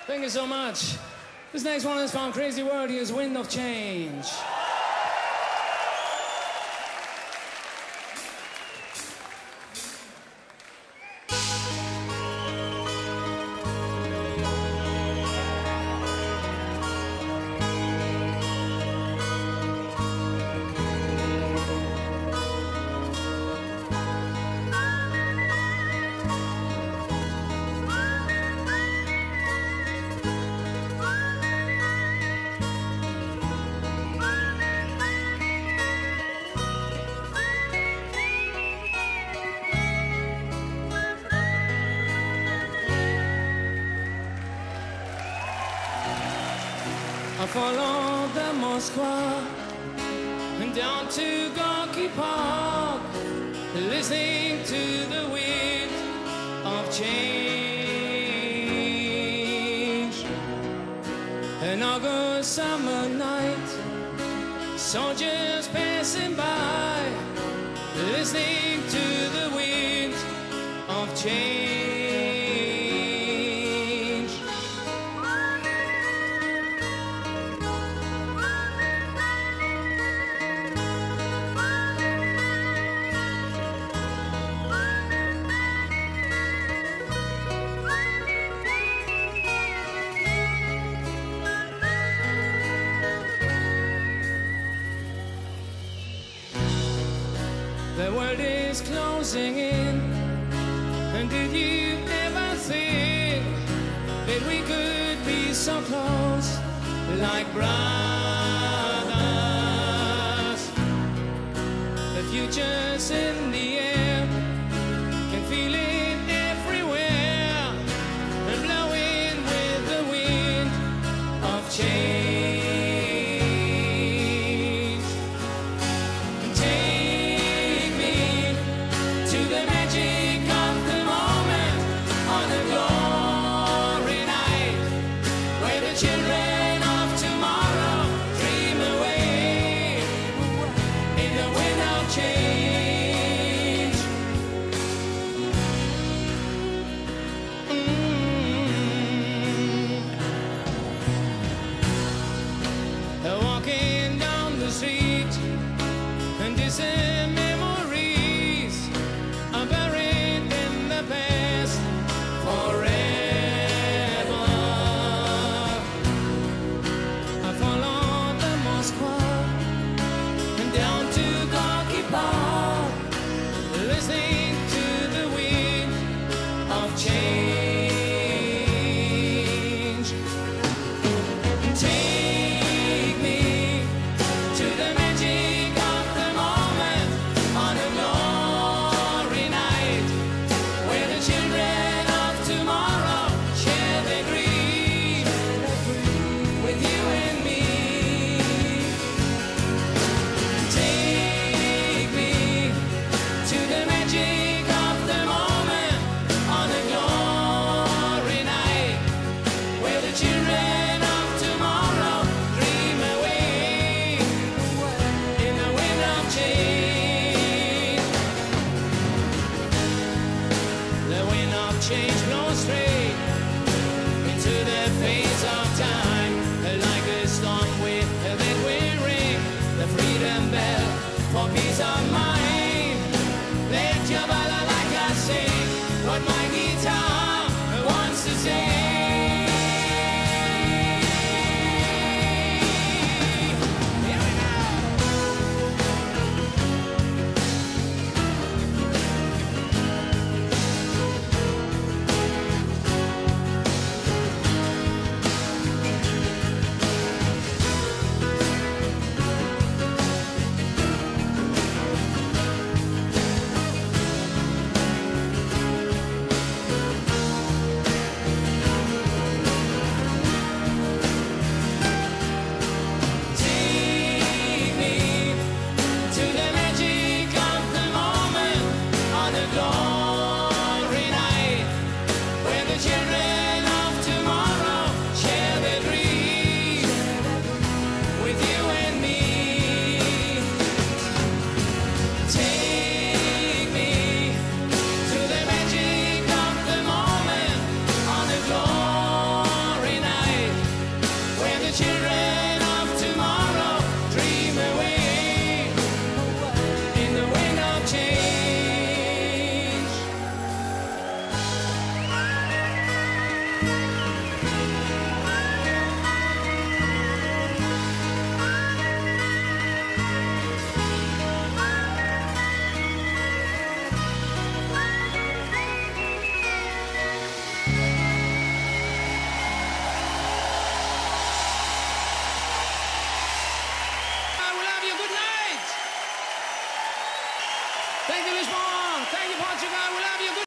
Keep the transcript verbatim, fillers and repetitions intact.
Thank you so much. This next one is from Crazy World. Here's Wind of Change. I followed the Moskva and down to Gorky Park, listening to the wind of change. An August summer night, soldiers passing by, listening to the wind of change. The world is closing in, and did you ever think that we could be so close, like brothers? The future's in the air, can feel it everywhere, and blowing with the wind of change. Children of tomorrow children